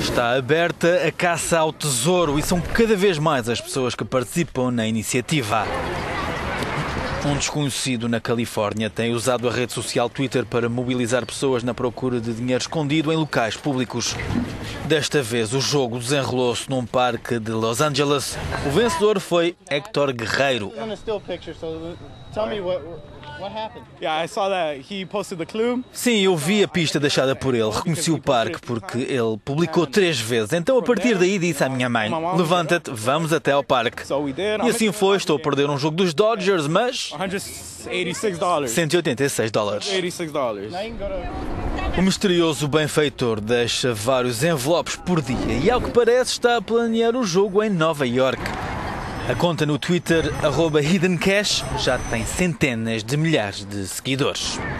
Está aberta a caça ao tesouro e são cada vez mais as pessoas que participam na iniciativa. Um desconhecido na Califórnia tem usado a rede social Twitter para mobilizar pessoas na procura de dinheiro escondido em locais públicos. Desta vez, o jogo desenrolou-se num parque de Los Angeles. O vencedor foi Héctor Guerreiro. Sim, eu vi a pista deixada por ele, reconheci o parque porque ele publicou 3 vezes. Então, a partir daí, disse à minha mãe: levanta-te, vamos até ao parque. E assim foi, estou a perder um jogo dos Dodgers, mas $186. O misterioso benfeitor deixa vários envelopes por dia e, ao que parece, está a planear o jogo em Nova York. A conta no Twitter, @HiddenCash, já tem centenas de milhares de seguidores.